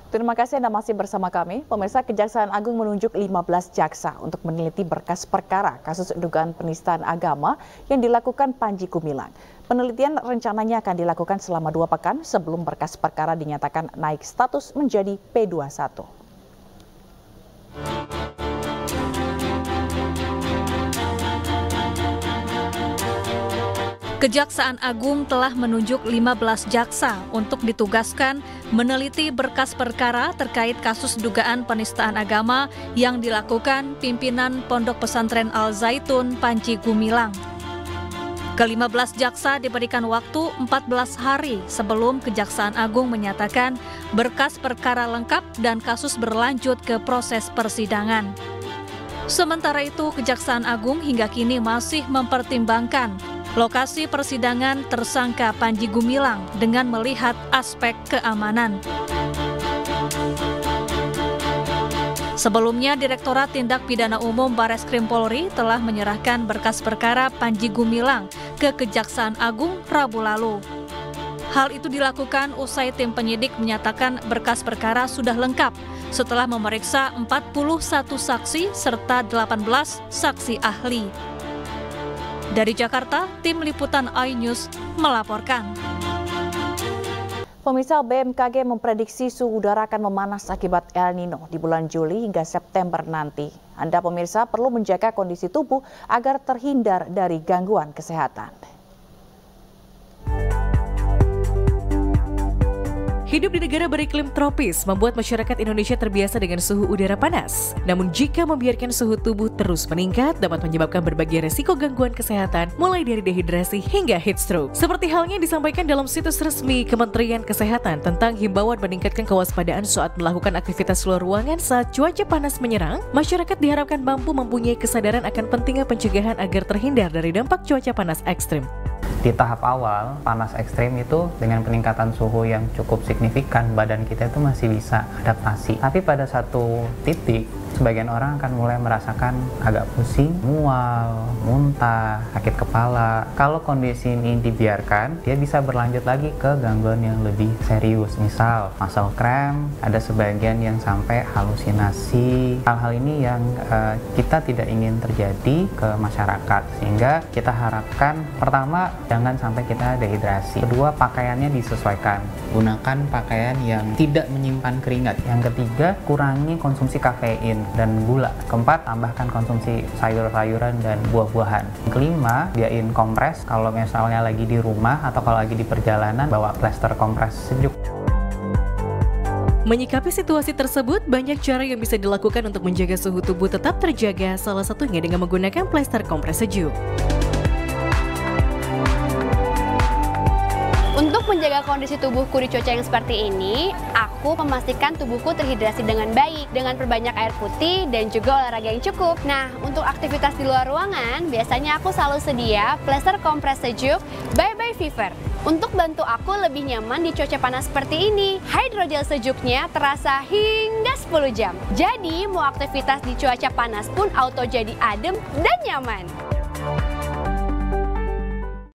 Terima kasih Anda masih bersama kami. Pemirsa, Kejaksaan Agung menunjuk 15 jaksa untuk meneliti berkas perkara kasus dugaan penistaan agama yang dilakukan Panji Gumilang. Penelitian rencananya akan dilakukan selama 2 pekan sebelum berkas perkara dinyatakan naik status menjadi P21. Kejaksaan Agung telah menunjuk 15 jaksa untuk ditugaskan meneliti berkas perkara terkait kasus dugaan penistaan agama yang dilakukan pimpinan Pondok Pesantren Al Zaitun Panji Gumilang. Ke-15 jaksa diberikan waktu 14 hari sebelum Kejaksaan Agung menyatakan berkas perkara lengkap dan kasus berlanjut ke proses persidangan. Sementara itu, Kejaksaan Agung hingga kini masih mempertimbangkan lokasi persidangan tersangka Panji Gumilang dengan melihat aspek keamanan. Sebelumnya, Direktorat Tindak Pidana Umum Bareskrim Polri telah menyerahkan berkas perkara Panji Gumilang ke Kejaksaan Agung Rabu lalu. Hal itu dilakukan usai tim penyidik menyatakan berkas perkara sudah lengkap setelah memeriksa 41 saksi serta 18 saksi ahli. Dari Jakarta, tim liputan iNews melaporkan. Pemirsa, BMKG memprediksi suhu udara akan memanas akibat El Nino di bulan Juli hingga September nanti. Anda pemirsa perlu menjaga kondisi tubuh agar terhindar dari gangguan kesehatan. Hidup di negara beriklim tropis membuat masyarakat Indonesia terbiasa dengan suhu udara panas. Namun jika membiarkan suhu tubuh terus meningkat dapat menyebabkan berbagai resiko gangguan kesehatan mulai dari dehidrasi hingga heat stroke. Seperti halnya disampaikan dalam situs resmi Kementerian Kesehatan tentang himbauan meningkatkan kewaspadaan saat melakukan aktivitas luar ruangan saat cuaca panas menyerang, masyarakat diharapkan mampu mempunyai kesadaran akan pentingnya pencegahan agar terhindar dari dampak cuaca panas ekstrim. Di tahap awal, panas ekstrim itu dengan peningkatan suhu yang cukup signifikan, badan kita itu masih bisa adaptasi. Tapi pada satu titik, sebagian orang akan mulai merasakan agak pusing, mual, muntah, sakit kepala. Kalau kondisi ini dibiarkan, dia bisa berlanjut lagi ke gangguan yang lebih serius. Misal, muscle cramp, ada sebagian yang sampai halusinasi. Hal-hal ini yang kita tidak ingin terjadi ke masyarakat. Sehingga kita harapkan, pertama, jangan sampai kita dehidrasi. Kedua, pakaiannya disesuaikan. Gunakan pakaian yang tidak menyimpan keringat. Yang ketiga, kurangi konsumsi kafein dan gula. Keempat, tambahkan konsumsi sayur-sayuran dan buah-buahan. Kelima, biayain kompres kalau misalnya lagi di rumah atau kalau lagi di perjalanan, bawa plester kompres sejuk. Menyikapi situasi tersebut, banyak cara yang bisa dilakukan untuk menjaga suhu tubuh tetap terjaga, salah satunya dengan menggunakan plester kompres sejuk. Untuk menjaga kondisi tubuhku di cuaca yang seperti ini, aku memastikan tubuhku terhidrasi dengan baik dengan perbanyak air putih dan juga olahraga yang cukup. Nah, untuk aktivitas di luar ruangan, biasanya aku selalu sedia plester kompres sejuk Bye Bye Fever untuk bantu aku lebih nyaman di cuaca panas seperti ini. Hydrogel sejuknya terasa hingga 10 jam. Jadi, mau aktivitas di cuaca panas pun auto jadi adem dan nyaman.